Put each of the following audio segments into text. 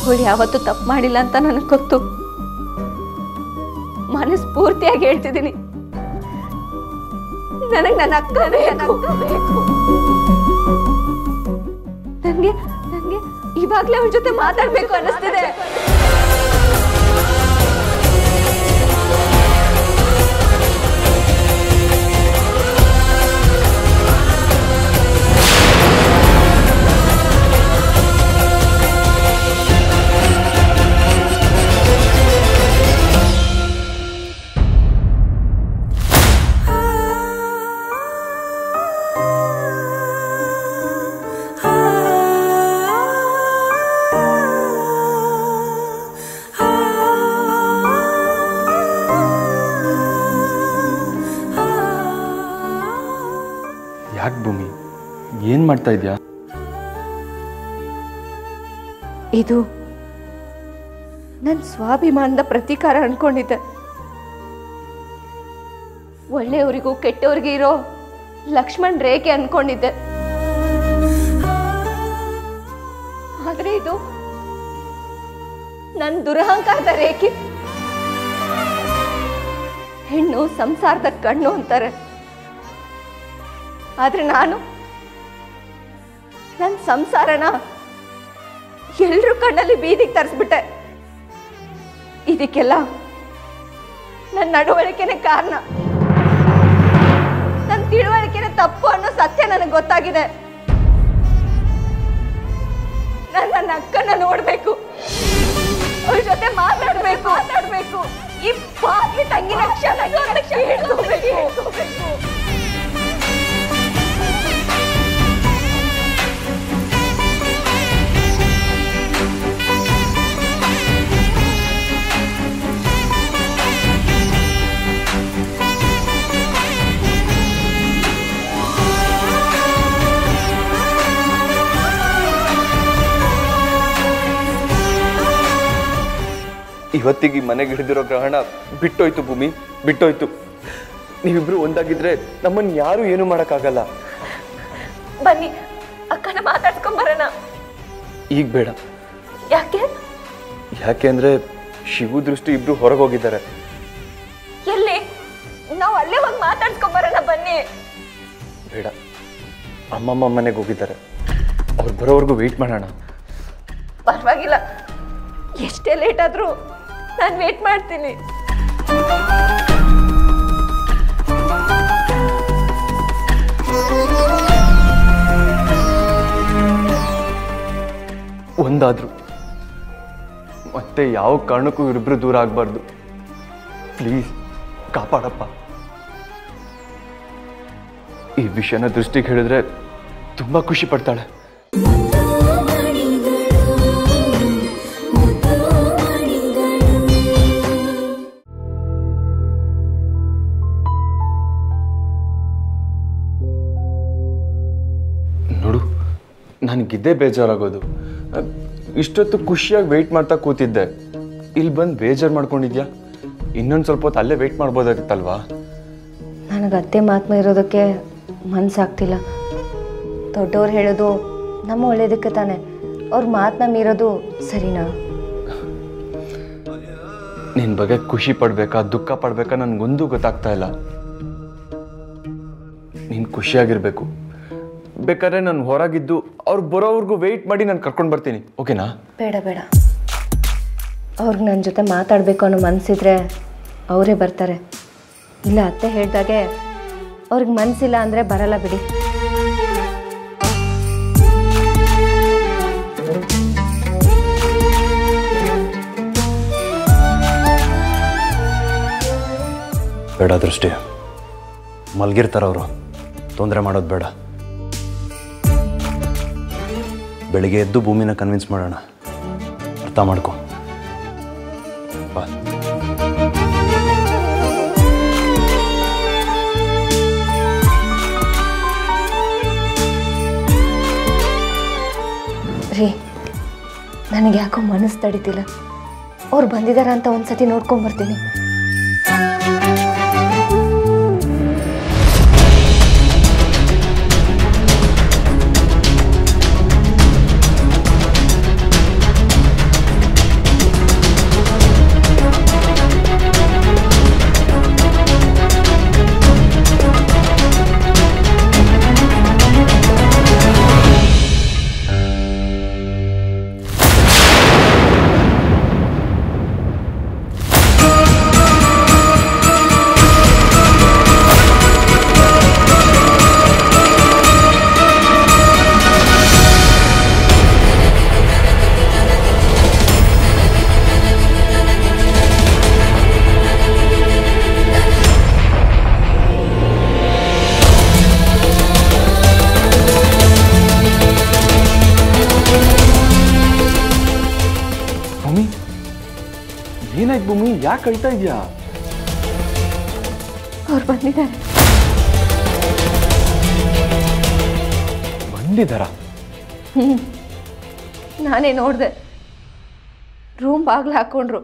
ಅವಳು ಯಾವತ್ತೂ ತಪ್ಪು ಮಾಡಿಲ್ಲ ಅಂತ ನನಗೆ ಗೊತ್ತು. ಮನಸ್ಫೂರ್ತಿಯಾಗಿ ಹೇಳ್ತಿದ್ದೀನಿ, ನನಗೆ ನನ್ನ ಅಕ್ಕ ಬೇಕು. ನನಗೆ ಇವಾಗಲೇ ಅವಳ ಜೊತೆ ಮಾತಾಡ್ಬೇಕು ಅನ್ನಿಸ್ತಿದೆ. ಯಾಕೆ ಭೂಮಿ, ಏನ್ ಮಾಡ್ತಾ ಇದ್ಯಾ? ಇದು ನನ್ನ ಸ್ವಾಭಿಮಾನದ ಪ್ರತೀಕಾರ ಅನ್ಕೊಂಡಿದ್ದೆ. ಒಳ್ಳೆಯವರಿಗೂ ಕೆಟ್ಟವರಿಗೂ ಇರೋ ಲಕ್ಷ್ಮಣ್ ರೇಖೆ ಅನ್ಕೊಂಡಿದ್ದೆ. ಆದ್ರೆ ಇದು ನನ್ನ ದುರಹಂಕಾರದ ರೇಖೆ. ಹೆಣ್ಣು ಸಂಸಾರದ ಕಣ್ಣು ಅಂತಾರೆ, ಆದ್ರೆ ನಾನು ನನ್ನ ಸಂಸಾರನ ಎಲ್ರೂ ಕಣ್ಣಲ್ಲಿ ಬೀದಿಗೆ ತರಿಸ್ಬಿಟ್ಟೆ. ಇದಕ್ಕೆಲ್ಲ ನನ್ನ ನಡವಳಿಕೆನೇ ಕಾರಣ. ನನ್ನ ತಿಳುವಳಿಕೆನೇ ತಪ್ಪು ಅನ್ನೋ ಸತ್ಯ ನನಗೆ ಗೊತ್ತಾಗಿದೆ. ನನ್ನ ಅಕ್ಕನ ನೋಡ್ಬೇಕು, ಅವ್ರ ಜೊತೆ ಮಾತಾಡ್ಬೇಕು. ಈ ಬಾಕಿ ತಂಗಿನ ಕ್ಷಣ ಹಿಡ್ಕೋಬೇಕು. ಇವತ್ತಿಗೆ ಮನೆಗೆ ಹಿಡಿದಿರೋ ಗ್ರಹಣ ಬಿಟ್ಟೋಯ್ತು ಭೂಮಿ, ಬಿಟ್ಟೋಯ್ತು. ನೀವಿಬ್ರು ಒಂದಾಗಿದ್ರೆ ನಮ್ಮನ್ನು ಯಾರು ಏನು ಮಾಡೋಕ್ಕಾಗಲ್ಲ. ಬನ್ನಿ ಅಕ್ಕನ ಮಾತಾಡ್ಸ್ಕೊಂಬರೋಣ. ಈಗ ಬೇಡ. ಯಾಕೆ ಅಂದ್ರೆ ಶಿವು ದೃಷ್ಟಿ ಇಬ್ರು ಹೊರಗೆ ಹೋಗಿದ್ದಾರೆ. ಎಲ್ಲಿ? ನಾವು ಅಲ್ಲೇ ಹೋಗಿ ಮಾತಾಡ್ಸ್ಕೊಂಬರೋಣ ಬನ್ನಿ. ಬೇಡ, ಅಮ್ಮಮ್ಮ ಮನೆಗೆ ಹೋಗಿದ್ದಾರೆ, ಅವ್ರು ಬರೋವರೆಗೂ ವೆಯ್ಟ್ ಮಾಡೋಣ. ಪರವಾಗಿಲ್ಲ, ಎಷ್ಟೇ ಲೇಟ್ ಆದ್ರೂ ನಾನು ವೇಟ್ ಮಾಡ್ತೀನಿ. ಒಂದಾದ್ರು ಮತ್ತೆ ಯಾವ ಕಾರಣಕ್ಕೂ ಇವರಿಬ್ರು ದೂರ ಆಗಬಾರ್ದು. ಪ್ಲೀಸ್ ಕಾಪಾಡಪ್ಪ. ಈ ವಿಷಯನ ದೃಷ್ಟಿಗೆ ಹೇಳಿದ್ರೆ ತುಂಬಾ ಖುಷಿ ಪಡ್ತಾಳೆ. ನೋಡು, ನನಗಿದ್ದೇ ಬೇಜಾರಾಗೋದು. ಇಷ್ಟೊತ್ತು ಖುಷಿಯಾಗಿ ವೆಯ್ಟ್ ಮಾಡ್ತಾ ಕೂತಿದ್ದೆ, ಇಲ್ಲಿ ಬಂದು ಬೇಜಾರು ಮಾಡ್ಕೊಂಡಿದ್ಯಾ? ಇನ್ನೊಂದು ಸ್ವಲ್ಪ ಹೊತ್ತು ಅಲ್ಲೇ ವೆಯ್ಟ್ ಮಾಡ್ಬೋದಾಗಿತ್ತಲ್ವಾ? ನನಗೆ ಅತ್ತೆ ಮಾತನ್ನ ಇರೋದಕ್ಕೆ ಮನಸ್ಸಾಗ್ತಿಲ್ಲ. ದೊಡ್ಡವ್ರು ಹೇಳೋದು ನಮ್ಮ ಒಳ್ಳೇದಕ್ಕೆ ತಾನೆ, ಅವ್ರ ಮಾತನ್ನ ಮೀರೋದು ಸರಿನಾ? ನಿನ್ನ ಬಗ್ಗೆ ಖುಷಿ ಪಡ್ಬೇಕಾ ದುಃಖ ಪಡ್ಬೇಕಾ ನನಗೊಂದು ಗೊತ್ತಾಗ್ತಾ ಇಲ್ಲ. ನೀನು ಖುಷಿಯಾಗಿರ್ಬೇಕು. ಬೇಕಾದ್ರೆ ನಾನು ಹೊರಗಿದ್ದು ಅವ್ರು ಬರೋವರೆಗೂ ವೆಯ್ಟ್ ಮಾಡಿ ನಾನು ಕರ್ಕೊಂಡು ಬರ್ತೀನಿ, ಓಕೆನಾ? ಬೇಡ ಬೇಡ, ಅವ್ರಿಗೆ ನನ್ನ ಜೊತೆ ಮಾತಾಡಬೇಕು ಅನ್ನೋ ಮನಸ್ಸಿದ್ರೆ ಅವರೇ ಬರ್ತಾರೆ. ಇಲ್ಲ ಅತ್ತೆ ಹೇಳ್ದಾಗೆ ಅವ್ರಿಗೆ ಮನಸ್ಸಿಲ್ಲ ಅಂದರೆ ಬರಲ್ಲ ಬಿಡಿ. ಬೇಡ ದೃಷ್ಟಿ, ಮಲಗಿರ್ತಾರವರು, ತೊಂದರೆ ಮಾಡೋದು ಬೇಡ. ಬೆಳಿಗ್ಗೆ ಎದ್ದು ಭೂಮಿನ ಕನ್ವಿನ್ಸ್ ಮಾಡೋಣ, ಅರ್ಥ ಮಾಡ್ಕೊ. ಬಾ. ರೀ, ನನಗೆ ಯಾಕೋ ಮನಸ್ಸು ತಡಿತಿಲ್ಲ. ಅವ್ರು ಬಂದಿದಾರ ಅಂತ ಒಂದ್ಸತಿ ನೋಡ್ಕೊಂಬರ್ತೀನಿ. ಏನಾಯ್ತು ಭೂಮಿ? ಯಾಕೆ ಅಳ್ತಾ ಇದೆಯಾ? ಅವ್ರು ಬಂದಿದ್ದಾರೆ. ಬಂದಿದ್ದಾರಾ? ನಾನೇ ನೋಡಿದೆ. ರೂಮ್ ಬಾಗ್ಲು ಹಾಕ್ಕೊಂಡ್ರು.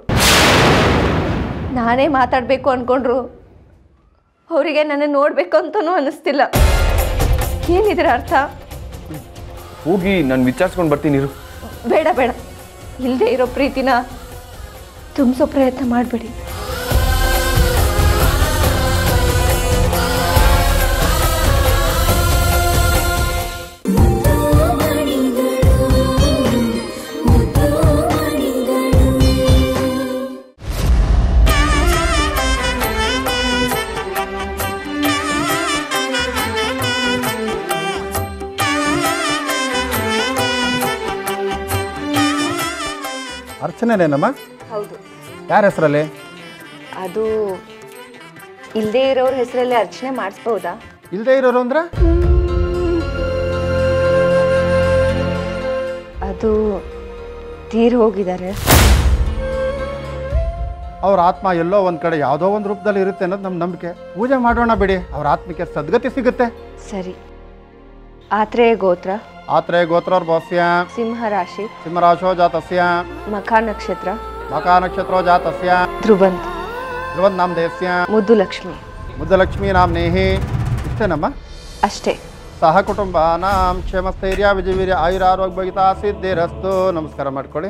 ನಾನೇ ಮಾತಾಡಬೇಕು ಅಂದ್ಕೊಂಡ್ರು. ಅವರಿಗೆ ನನ್ನ ನೋಡಬೇಕು ಅಂತನೂ ಅನ್ನಿಸ್ತಿಲ್ಲ. ಏನಿದ್ರ ಅರ್ಥ? ಹೋಗಿ ನಾನು ವಿಚಾರಿಸ್ಕೊಂಡು ಬರ್ತೀನಿ ಇರು. ಬೇಡ ಬೇಡ, ಇಲ್ಲದೆ ಇರೋ ಪ್ರೀತಿನ ತುಂಬಿಸೋ ಪ್ರಯತ್ನ ಮಾಡಬೇಡಿ. ಅರ್ಚನೆನೇನಮ್ಮ? ಹೌದು. ಯಾರ ಹೆಸರಲ್ಲಿ? ಅದು ಇಲ್ಲದೆ ಇರೋರ ಹೆಸರಲ್ಲಿ ಅರ್ಚನೆ ಮಾಡಿಸ್ಬೋದಾ? ಇಲ್ಲದೆ ಇರೋರು ಅಂದ್ರೆ? ಅದು ತೀರ್ ಹೋಗಿದ್ದಾರೆ. ಅವ್ರ ಆತ್ಮ ಎಲ್ಲೋ ಒಂದು ಕಡೆ ಯಾವುದೋ ಒಂದು ರೂಪದಲ್ಲಿ ಇರುತ್ತೆ ಅನ್ನೋದು ನಮ್ಮ ನಂಬಿಕೆ. ಪೂಜೆ ಮಾಡೋಣ ಬಿಡಿ, ಅವ್ರ ಆತ್ಮಕ್ಕೆ ಸದ್ಗತಿ ಸಿಗುತ್ತೆ. ಸರಿ. ಆತ್ರೇಯ ಗೋತ್ರ, ಆತ್ರೇಯ ಗೋತ್ರವ್ರ ಭವಸ್ಯ, ಸಿಂಹ ರಾಶಿ, ಸಿಂಹರಾಶೋ ಜಾತಸ್ಯ, ಮಖ ನಕ್ಷತ್ರ, ಮಖ ನಕ್ಷತ್ರೋ ಜಾತಸ್ಯ, ಧ್ರುವಂತ್, ಧ್ರುವಂತ್ ನಾಮ ದೇಸ್ಯ, ಮುದ್ದು ಲಕ್ಷ್ಮಿ. ಮುದ್ದಲಕ್ಷ್ಮೀ ನಾಮ್ನೇಹಿ. ಇಷ್ಟೇನಮ್ಮ? ಅಷ್ಟೇ. ಸಹ ಕುಟುಂಬಾನಾಂ ಕ್ಷೇಮಸ್ಥೈರ್ಯ ವಿಜಯವೀರ್ಯ ಆಯುರಾರೋಗ್ಯ ಭಗಿತಾ ಸಿದ್ಧಿರಸ್ತು. ನಮಸ್ಕಾರ ಮಾಡ್ಕೊಳ್ಳಿ.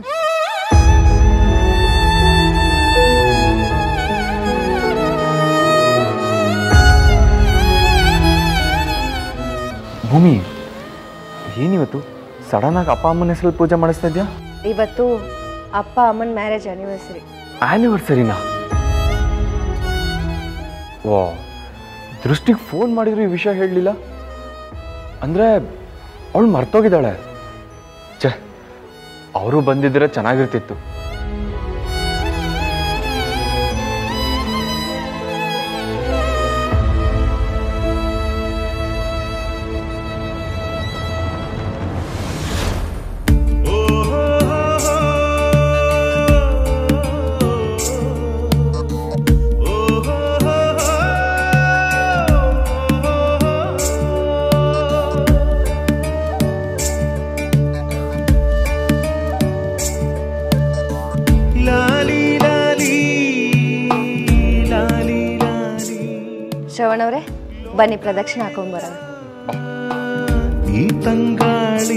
ಭೂಮಿ, ಏನಿವತ್ತು ಸಡನ್ನಾಗಿ ಅಪ್ಪ ಅಮ್ಮನ ಹೆಸರಲ್ಲಿ ಪೂಜೆ ಮಾಡಿಸ್ತಾ ಇದೆಯಾ? ಇವತ್ತು ಅಪ್ಪ ಅಮ್ಮನ ಮ್ಯಾರೇಜ್ ಆ್ಯನಿವರ್ಸರಿ. ಆ್ಯನಿವರ್ಸರಿನಾ? ವಾ, ದೃಷ್ಟಿಗೆ ಫೋನ್ ಮಾಡಿದ್ರು ಈ ವಿಷಯ ಹೇಳಲಿಲ್ಲ. ಅಂದರೆ ಅವಳು ಮರ್ತೋಗಿದ್ದಾಳೆ. ಛೇ, ಅವರು ಬಂದಿದ್ರೆ ಚೆನ್ನಾಗಿರ್ತಿತ್ತು. ಶ್ರವಣವ್ರೆ, ಬನ್ನಿ ಪ್ರದಕ್ಷಿಣೆ ಹಾಕೊಂಡ್ ಬರೋಣ. ಈ ತಂಗಾಳಿ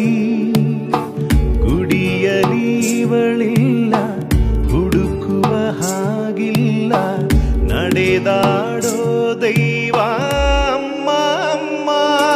ಕುಡಿಯಲಿವಳಿಲ್ಲ, ಹುಡುಕುವ ಹಾಗಿಲ್ಲ, ನಡೆದಾಡೋ ದೈವ ಅಮ್ಮ ಅಮ್ಮ.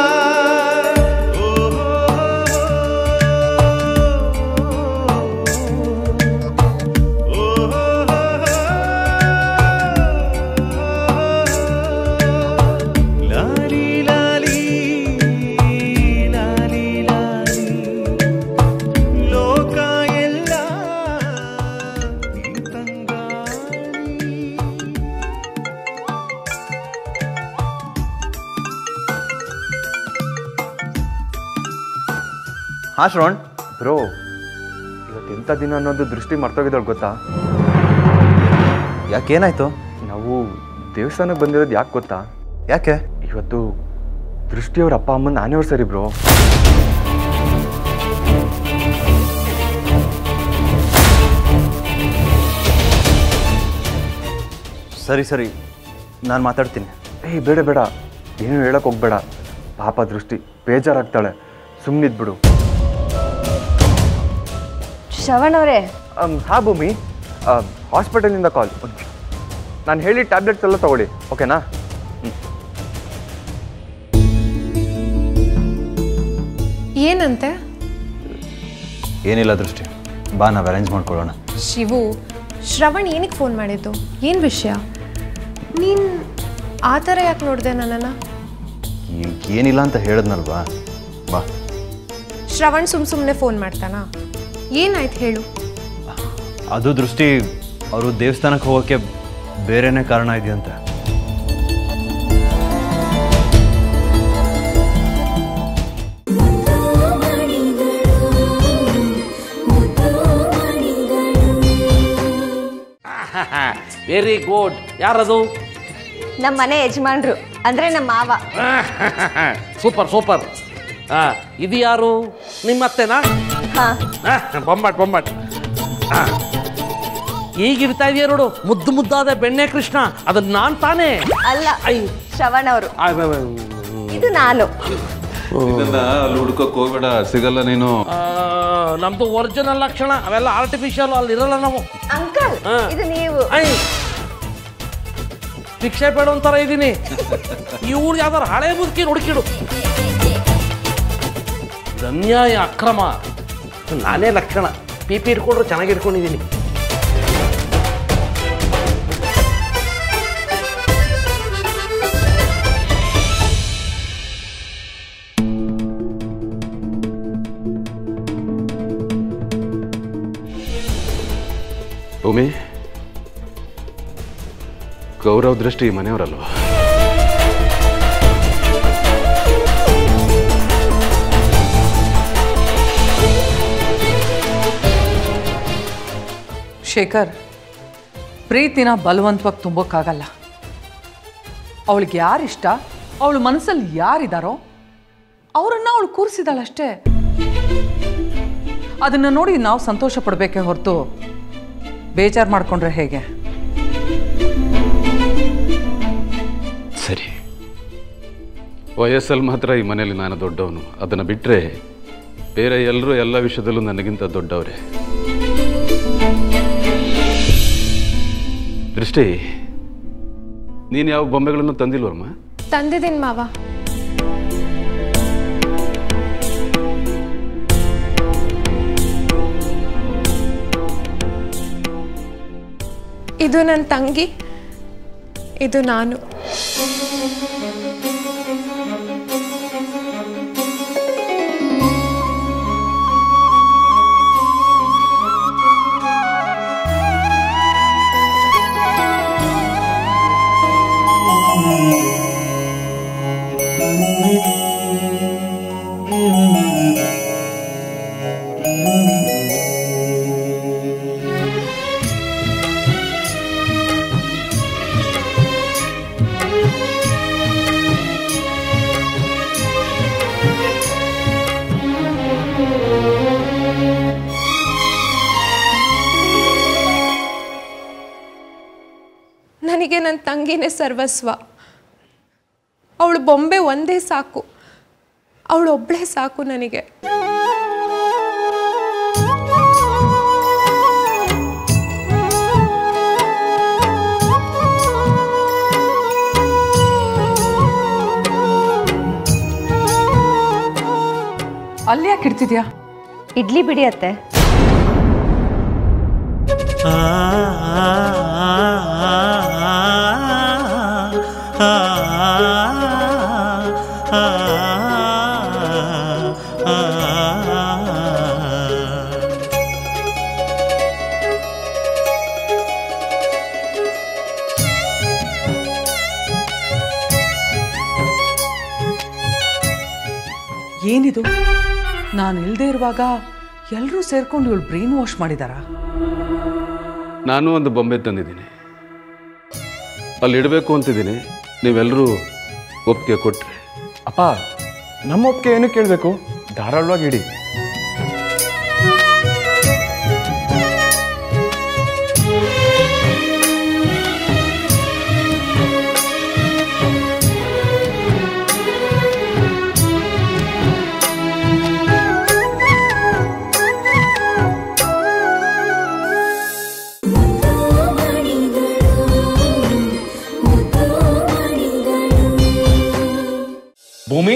ಹಾಂ ಶ್ರವಣ್ ಬ್ರೋ, ಇವತ್ತೆಂಥ ದಿನ ಅನ್ನೋದು ದೃಷ್ಟಿ ಮರ್ತೋಗಿದ್ದಾಳೆ ಗೊತ್ತಾ? ಯಾಕೇನಾಯ್ತು? ನಾವು ದೇವಸ್ಥಾನಕ್ಕೆ ಬಂದಿರೋದು ಯಾಕೆ ಗೊತ್ತಾ? ಯಾಕೆ? ಇವತ್ತು ದೃಷ್ಟಿಯವ್ರ ಅಪ್ಪ ಅಮ್ಮನ ಆ್ಯನಿವರ್ಸರಿ ಬ್ರೋ. ಸರಿ ಸರಿ, ನಾನು ಮಾತಾಡ್ತೀನಿ. ಏಯ್ ಬೇಡ ಬೇಡ, ಏನು ಹೇಳಕ್ಕೆ ಹೋಗ್ಬೇಡ. ಪಾಪ ದೃಷ್ಟಿ ಬೇಜಾರಾಗ್ತಾಳೆ, ಸುಮ್ಮನಿದ್ಬಿಡು. ಶ್ರವಣವ್ರೆ. ಹಾಂ ಭೂಮಿ, ಹಾಸ್ಪಿಟಲಿಂದ ಕಾಲ್. ನಾನು ಹೇಳಿ ಟ್ಯಾಬ್ಲೆಟ್ಸ್ ಎಲ್ಲ ತಗೊಳ್ಳಿ, ಓಕೆನಾ? ಏನಂತೆ? ಏನಿಲ್ಲ ದೃಷ್ಟಿ, ಬಾ ನಾವು ಅರೇಂಜ್ ಮಾಡ್ಕೊಳ್ಳೋಣ. ಶಿವು, ಶ್ರವಣ್ ಏನಕ್ಕೆ ಫೋನ್ ಮಾಡಿದ್ದು? ಏನು ವಿಷಯ? ನೀನು ಆ ಥರ ಯಾಕೆ ನೋಡಿದೆ ನನ್ನನ್ನು? ಏನಿಲ್ಲ ಅಂತ ಹೇಳಿದ್ನಲ್ವಾ, ಬಾ. ಶ್ರವಣ್ ಸುಮ್ಮನೆ ಫೋನ್ ಮಾಡ್ತಾನಾ? ಏನಾಯ್ತು ಹೇಳು. ಅದು ದೃಷ್ಟಿ, ಅವರು ದೇವಸ್ಥಾನಕ್ಕೆ ಹೋಗೋಕ್ಕೆ ಬೇರೆನೇ ಕಾರಣ ಇದೆಯಂತೆ. Very good. ಯಾರದು? ನಮ್ಮ ಮನೆ ಯಜಮಾನ್ರು ಅಂದ್ರೆ ನಮ್ಮ ಮಾವ. Super super. ಇದು ಯಾರು? ನಿಮ್ಮತ್ತೆನಾ? ಬೊಂಬಾಟ್. ಈಗಿರ್ತಾ ಇದೆಯಾ ನೋಡು, ಮುದ್ದು ಮುದ್ದಾದ ಬೆಣ್ಣೆ ಕೃಷ್ಣ, ಅದನ್ನ ನಾನ್ ತಾನೇ? ಅಲ್ಲ, ಶ್ರವಣ್ ಅವರು. ಇದು ನಾನು. ಅಲ್ಲಿ ಹುಡ್ಕೋಕ್ ಹೋಗ್ಬೇಡ, ಸಿಗಲ್ಲ ನೀನು. ನಮ್ದು ಒರಿಜಿನಲ್ ಲಕ್ಷಣ, ಅವೆಲ್ಲ ಆರ್ಟಿಫಿಷಿಯಲ್, ಅಲ್ಲಿ ಇರಲ್ಲ ನಾವು. ಅಂಕಲ್, ಇದು ನೀವು. ಭಿಕ್ಷೆ ಬೇಡ ಒಂಥರ ಇದ್ದೀನಿ. ಇವ್ರು ಯಾವ್ದಾರು ಹಳೆ ಮುದುಕಿ ಹುಡುಕಿಡು. ಅನ್ಯಾಯ, ಅಕ್ರಮ, ನಾನೇ ಲಕ್ಷಣ. ಪಿ ಇಟ್ಕೊಂಡ್ರು ಚೆನ್ನಾಗಿ ಇಟ್ಕೊಂಡಿದ್ದೀನಿ. ಭೂಮಿ, ಗೌರವ್ ದೃಷ್ಟಿ ಮನೆಯವರಲ್ವಾ? ಶೇಖರ್, ಪ್ರೀತಿನ ಬಲವಂತವಾಗಿ ತುಂಬೋಕ್ಕಾಗಲ್ಲ. ಅವಳಿಗೆ ಯಾರಿಷ್ಟ, ಅವಳ ಮನಸ್ಸಲ್ಲಿ ಯಾರಿದ್ದಾರೋ ಅವರನ್ನ ಅವಳು ಕೂರಿಸಿದಾಳಷ್ಟೇ. ಅದನ್ನು ನೋಡಿ ನಾವು ಸಂತೋಷ ಪಡಬೇಕೇ ಹೊರತು ಬೇಜಾರು ಮಾಡ್ಕೊಂಡ್ರೆ ಹೇಗೆ? ಸರಿ, ವಯಸ್ಸಲ್ಲಿ ಮಾತ್ರ ಈ ಮನೆಯಲ್ಲಿ ನಾನು ದೊಡ್ಡವನು. ಅದನ್ನು ಬಿಟ್ಟರೆ ಬೇರೆ ಎಲ್ಲರೂ ಎಲ್ಲ ವಿಷಯದಲ್ಲೂ ನನಗಿಂತ ದೊಡ್ಡವರೇ. ದೃಷ್ಟಿ, ನೀನು ಯಾವ ಬೊಂಬೆಗಳನ್ನು ತಂದಿಲ್ವಮ್ಮ? ತಂದಿದ್ದೀನಿ ಮಾವ. ಇದು ನನ್ನ ತಂಗಿ, ಇದು ನಾನು. ನನಗೆ ನನ್ನ ತಂಗಿನೇ ಸರ್ವಸ್ವ. ಅವಳು ಬೊಂಬೆ ಒಂದೇ ಸಾಕು, ಅವಳೊಬ್ಬಳೇ ಸಾಕು ನನಗೆ. ಅಲ್ಲಿ ಯಾಕೆ ಇಡ್ತಿದ್ಯಾ? ಇಡ್ಲಿ ಬಿಡಿ ಅತ್ತೆ. ಏನಿದು? ನಾನು ಇಲ್ಲದೆ ಇರುವಾಗ ಎಲ್ಲರೂ ಸೇರ್ಕೊಂಡು ಇವಳು ಬ್ರೈನ್ ವಾಶ್ ಮಾಡಿದಾರ? ನಾನು ಒಂದು ಬೊಂಬೆ ತಂದಿದ್ದೀನಿ, ಅಲ್ಲಿ ಇಡಬೇಕು ಅಂತಿದ್ದೀನಿ. ನೀವೆಲ್ಲರೂ ಒಪ್ಪಿಗೆ ಕೊಟ್ಟರೆ. ಅಪ್ಪ, ನಮ್ಮ ಒಪ್ಪಿಗೆ ಏನು ಕೇಳಬೇಕು? ಧಾರಾಳವಾಗಿ ಇಡಿ. ಭೂಮಿ,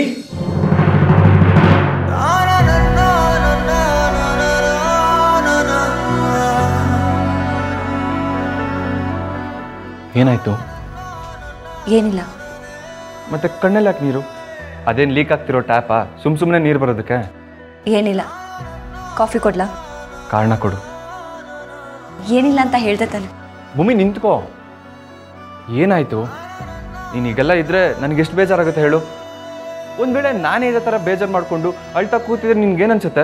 ಏನಾಯ್ತು? ಏನಿಲ್ಲ. ಮತ್ತೆ ಕಣ್ಣಲ್ಲಿ ಯಾಕೆ ನೀರು? ಅದೇನು ಲೀಕ್ ಆಗ್ತಿರೋ ಟ್ಯಾಪಾ? ಸುಮ್ಮನೆ ನೀರು ಬರೋದಕ್ಕೆ? ಏನಿಲ್ಲ. ಕಾಫಿ ಕೊಡ್ಲಾ? ಕಾರಣ ಕೊಡು. ಏನಿಲ್ಲ ಅಂತ ಹೇಳ್ದೆ ತಾನೆ. ಭೂಮಿ, ನಿಂತ್ಕೋ. ಏನಾಯ್ತು? ನೀನು ಈಗೆಲ್ಲ ಇದ್ರೆ ನನಗೆ ಎಷ್ಟು ಬೇಜಾರಾಗುತ್ತೆ ಹೇಳು? ಒಂದು ವೇಳೆ ನಾನೇ ಇದೇ ಥರ ಬೇಜಾರು ಮಾಡಿಕೊಂಡು ಅಳ್ತಾ ಕೂತಿದ್ರೆ ನಿನ್ಗೇನನ್ಸುತ್ತೆ?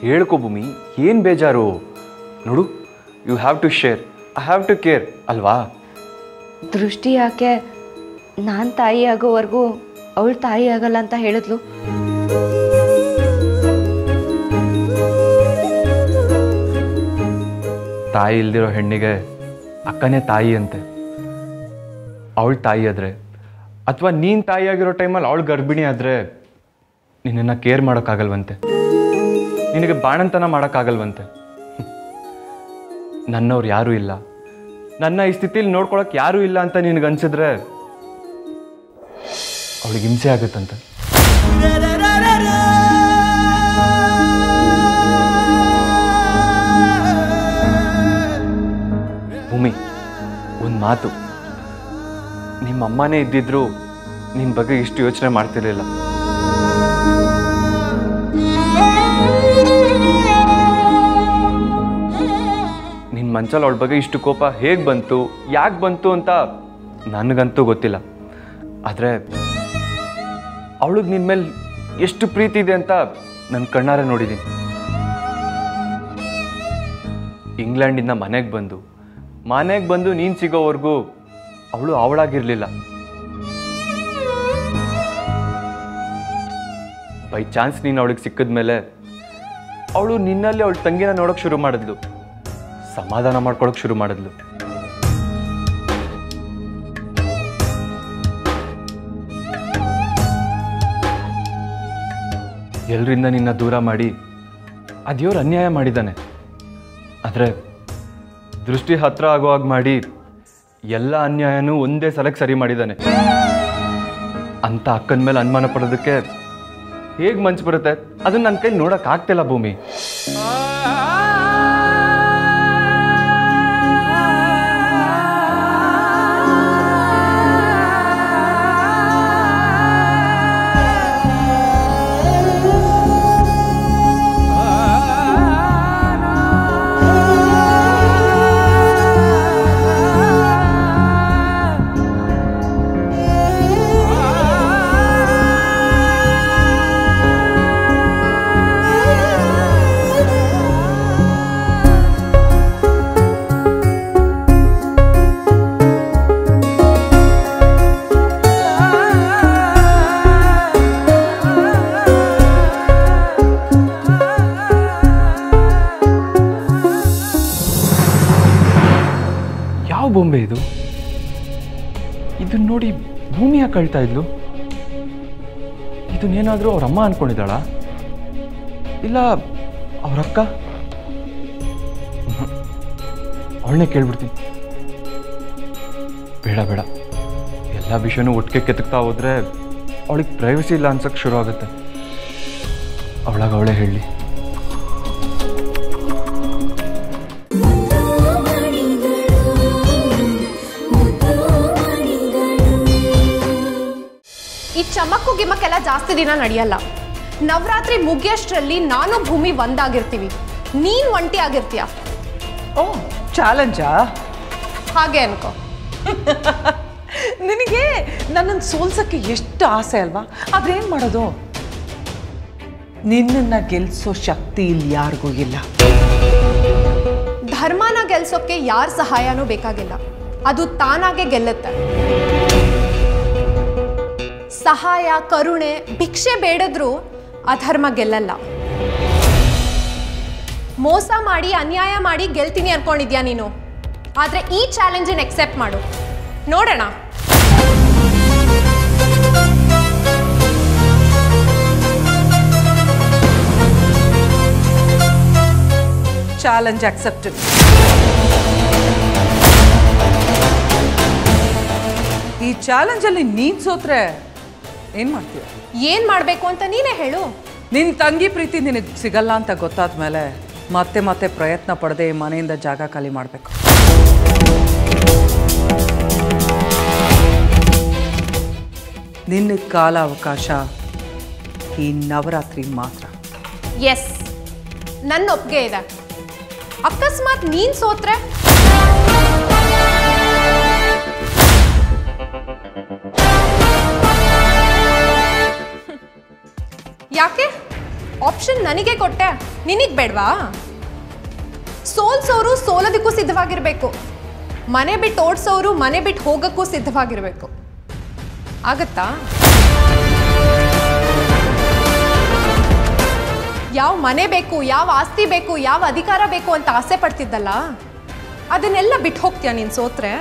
ಹೇಳ್ಕೊ ಭೂಮಿ, ಏನು ಬೇಜಾರು? ನೋಡು, you have to share, I have to care ಅಲ್ವಾ? ದೃಷ್ಟಿ ಯಾಕೆ ನಾನು ತಾಯಿ ಆಗೋವರೆಗೂ ಅವಳು ತಾಯಿ ಆಗಲ್ಲ ಅಂತ ಹೇಳಿದ್ಲು? ತಾಯಿ ಇಲ್ದಿರೋ ಹೆಣ್ಣಿಗೆ ಅಕ್ಕನೇ ತಾಯಿ ಅಂತೆ. ಅವಳು ತಾಯಿ ಆದರೆ, ಅಥವಾ ನೀನು ತಾಯಿ ಆಗಿರೋ ಟೈಮಲ್ಲಿ ಅವಳು ಗರ್ಭಿಣಿ ಆದರೆ ನಿನ್ನನ್ನು ಕೇರ್ ಮಾಡೋಕ್ಕಾಗಲ್ವಂತೆ, ನಿನಗೆ ಬಾಣಂತನ ಮಾಡೋಕ್ಕಾಗಲ್ವಂತೆ. ನನ್ನವ್ರು ಯಾರೂ ಇಲ್ಲ, ನನ್ನ ಈ ಸ್ಥಿತಿಲಿ ನೋಡ್ಕೊಳಕ್ಕೆ ಯಾರೂ ಇಲ್ಲ ಅಂತ ನಿನಗನ್ಸಿದ್ರೆ ಅವಳಿಗೆ ಹಿಂಸೆ ಆಗುತ್ತಂತೆ. ಭೂಮಿ, ಒಂದು ಮಾತು, ನಿಮ್ಮ ಅಮ್ಮನೇ ಇದ್ದಿದ್ರು ನಿನ್ನ ಬಗ್ಗೆ ಇಷ್ಟು ಯೋಚನೆ ಮಾಡ್ತಿರ್ಲಿಲ್ಲ. ನಿನ್ನ ಮನ್ಸಲ್ಲಿ ಅವಳ ಬಗ್ಗೆ ಇಷ್ಟು ಕೋಪ ಹೇಗೆ ಬಂತು, ಯಾಕೆ ಬಂತು ಅಂತ ನನಗಂತೂ ಗೊತ್ತಿಲ್ಲ. ಆದರೆ ಅವಳಿಗೆ ನಿನ್ನ ಮೇಲೆ ಎಷ್ಟು ಪ್ರೀತಿ ಇದೆ ಅಂತ ನನ್ನ ಕಣ್ಣಾರೆ ನೋಡಿದ್ದೀನಿ. ಇಂಗ್ಲೆಂಡಿಂದ ಮನೆಗೆ ಬಂದು ನೀನು ಸಿಗೋವರೆಗೂ ಅವಳು ಅವಳಾಗಿರಲಿಲ್ಲ. ಬೈ ಚಾನ್ಸ್ ನೀನು ಅವಳಿಗೆ ಸಿಕ್ಕಿದ್ಮೇಲೆ ಅವಳು ನಿನ್ನಲ್ಲಿ ಅವಳ ತಂಗಿನ ನೋಡೋಕೆ ಶುರು ಮಾಡಿದ್ಲು, ಸಮಾಧಾನ ಮಾಡ್ಕೊಳಕ್ಕೆ ಶುರು ಮಾಡಿದ್ಲು. ಎಲ್ಲರಿಂದ ನಿನ್ನ ದೂರ ಮಾಡಿ ಅದೇವ್ರು ಅನ್ಯಾಯ ಮಾಡಿದ್ದಾನೆ. ಆದರೆ ದೃಷ್ಟಿ ಹತ್ರ ಆಗುವಾಗ ಮಾಡಿ ಎಲ್ಲ ಅನ್ಯಾಯನೂ ಒಂದೇ ಸಲಕ್ಕೆ ಸರಿ ಮಾಡಿದ್ದಾನೆ ಅಂತ ಅಕ್ಕನ ಮೇಲೆ ಅನುಮಾನ ಪಡೋದಕ್ಕೆ ಹೇಗೆ ಮನ್ಸು ಬರುತ್ತೆ? ಅದನ್ನ ನನ್ನ ಕೈ ನೋಡೋಕ್ಕಾಗ್ತಿಲ್ಲ ಭೂಮಿ. ಬೊಂಬೆ ಇದನ್ನ ನೋಡಿ ಭೂಮಿ ಯಾಕೆ ಕಳ್ತಾ ಇದ್ಲು? ಇದನ್ನೇನಾದರೂ ಅವ್ರ ಅಮ್ಮ ಅನ್ಕೊಂಡಿದ್ದಾಳ, ಇಲ್ಲ ಅವರಕ್ಕ? ಅವಳನ್ನೇ ಕೇಳ್ಬಿಡ್ತೀನಿ. ಬೇಡ ಎಲ್ಲ ವಿಷಯನೂ ಒಟ್ಟಿಗೆ ಕೆತ್ತಕ್ತಾ ಹೋದ್ರೆ ಅವಳಿಗೆ ಪ್ರೈವಸಿ ಇಲ್ಲ ಅನ್ಸಕ್ಕೆ ಶುರು ಆಗುತ್ತೆ. ಅವಳೇ ಹೇಳಿ. ಈ ಚಮಕ್ಕು ಗಿಮಕ್ಕೆಲ್ಲ ಜಾಸ್ತಿ ದಿನ ನಡೆಯಲ್ಲ. ನವರಾತ್ರಿ ಮುಗಿಯಷ್ಟರಲ್ಲಿ ನಾನು ಭೂಮಿ ಒಂದಾಗಿರ್ತೀವಿ, ನೀನ್ ಒಂಟಿ ಆಗಿರ್ತೀಯ. ಓ, ಚಾಲೆಂಜಾ? ಹಾಗೆ ಅನ್ಕೋ. ನಿನಗೆ ನನ್ನನ್ನು ಸೋಲ್ಸಕ್ಕೆ ಎಷ್ಟು ಆಸೆ ಅಲ್ವಾ? ಅದೇನ್ ಮಾಡೋದು? ನಿನ್ನನ್ನ ಗೆಲ್ಸೋ ಶಕ್ತಿ ಇಲ್ಲಿ ಯಾರಿಗೂ ಇಲ್ಲ. ಧರ್ಮನ ಗೆಲ್ಸೋಕೆ ಯಾರ ಸಹಾಯನೂ ಬೇಕಾಗಿಲ್ಲ, ಅದು ತಾನಾಗೆ ಗೆಲ್ಲುತ್ತೆ. ಸಹಾಯ, ಕರುಣೆ, ಭಿಕ್ಷೆ ಬೇಡದ್ರೂ ಅಧರ್ಮ ಗೆಲ್ಲಲ್ಲ. ಮೋಸ ಮಾಡಿ ಅನ್ಯಾಯ ಮಾಡಿ ಗೆಲ್ತೀನಿ ಅನ್ಕೊಂಡಿದ್ಯಾ ನೀನು? ಆದ್ರೆ ಈ ಚಾಲೆಂಜನ್ನು ಎಕ್ಸೆಪ್ಟ್ ಮಾಡು, ನೋಡೋಣ. Challenge accepted. ಈ ಚಾಲೆಂಜ್ ಅಲ್ಲಿ ನೀನ್ ಸೋತ್ರೆ ಏನ್ ಮಾಡ್ತೀಯ? ಏನ್ ಮಾಡ್ಬೇಕು ಅಂತ ನೀನೇ ಹೇಳು. ನಿನ್ ತಂಗಿ ಪ್ರೀತಿ ನಿನಗೆ ಸಿಗಲ್ಲ ಅಂತ ಗೊತ್ತಾದ ಮೇಲೆ ಮತ್ತೆ ಪ್ರಯತ್ನ ಪಡದೆ ಮನೆಯಿಂದ ಜಾಗ ಖಾಲಿ ಮಾಡಬೇಕು. ನಿನ್ನ ಕಾಲ ಅವಕಾಶ ಈ ನವರಾತ್ರಿ ಮಾತ್ರ. ಎಸ್, ನನ್ನ ಒಪ್ಪಿಗೆ ಇದೆ. ಅಕಸ್ಮಾತ್ ನೀನ್ ಸೋತ್ರೆ ಯಾಕೆ ಆಪ್ಷನ್ ನನಗೆ ಕೊಟ್ಟೆ, ನಿನಗೆ ಬೇಡವಾ? ಸೋಲ್ಸೋರು ಸೋಲೋದಕ್ಕೂ ಸಿದ್ಧವಾಗಿರಬೇಕು, ಮನೆ ಬಿಟ್ಟು ಓಡಿಸೋರು ಮನೆ ಬಿಟ್ಟು ಹೋಗಕ್ಕೂ ಸಿದ್ಧವಾಗಿರಬೇಕು. ಆಗತ್ತಾ? ಯಾವ ಮನೆ ಬೇಕು, ಯಾವ ಆಸ್ತಿ ಬೇಕು, ಯಾವ ಅಧಿಕಾರ ಬೇಕು ಅಂತ ಆಸೆ ಪಡ್ತಿದ್ದಲ್ಲ, ಅದನ್ನೆಲ್ಲ ಬಿಟ್ಟು ಹೋಗ್ತೀಯ ನೀನು ಸೋತ್ರೆ?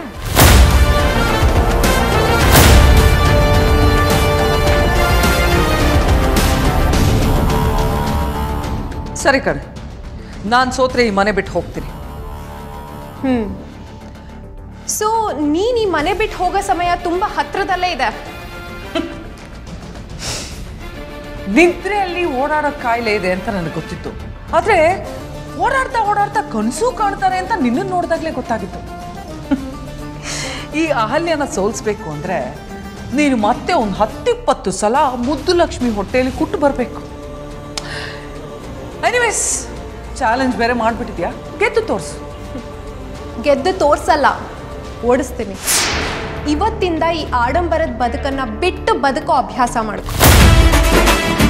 ಸರಿ ಕಣೆ, ನಾನು ಸೋತ್ರೆ ಈ ಮನೆ ಬಿಟ್ಟು ಹೋಗ್ತೀನಿ. ಸೊ ನೀನು ಈ ಮನೆ ಬಿಟ್ಟು ಹೋಗೋ ಸಮಯ ತುಂಬ ಹತ್ರದಲ್ಲೇ ಇದೆ. ನಿದ್ರೆಯಲ್ಲಿ ಓಡಾಡೋ ಕಾಯಿಲೆ ಇದೆ ಅಂತ ನನಗೆ ಗೊತ್ತಿತ್ತು, ಆದರೆ ಓಡಾಡ್ತಾ ಕನಸು ಕಾಣ್ತಾರೆ ಅಂತ ನಿನ್ನನ್ನು ನೋಡಿದಾಗಲೇ ಗೊತ್ತಾಗಿತ್ತು. ಈ ಅಹಲ್ಯನ ಸೋಲಿಸ್ಬೇಕು ಅಂದರೆ ನೀನು ಮತ್ತೆ ಒಂದು 10-20 ಸಲ ಮುದ್ದು ಲಕ್ಷ್ಮಿ ಹೊಟ್ಟೆಯಲ್ಲಿ ಕುಟ್ಟು ಬರಬೇಕು. ಎನಿವೇಸ್, ಚಾಲೆಂಜ್ ಬೇರೆ ಮಾಡಿಬಿಟ್ಟಿದ್ಯಾ, ಗೆದ್ದು ತೋರಿಸು. ಗೆದ್ದು ತೋರ್ಸಲ್ಲ, ಓಡಿಸ್ತೀನಿ. ಇವತ್ತಿಂದ ಈ ಆಡಂಬರದ ಬದುಕನ್ನು ಬಿಟ್ಟು ಬದುಕೋ ಅಭ್ಯಾಸ ಮಾಡ್ಕೊ.